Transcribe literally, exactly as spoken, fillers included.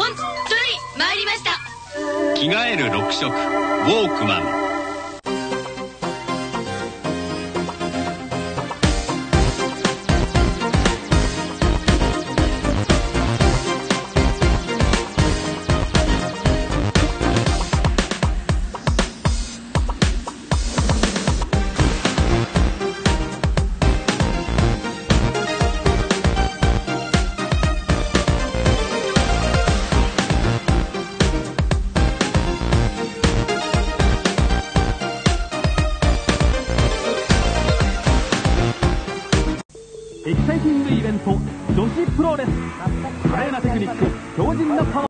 本当に参りました。 着替えるろく色ウォークマン。 エキサイティングイベント女子プロレス、華麗なテクニック、強靭なパワー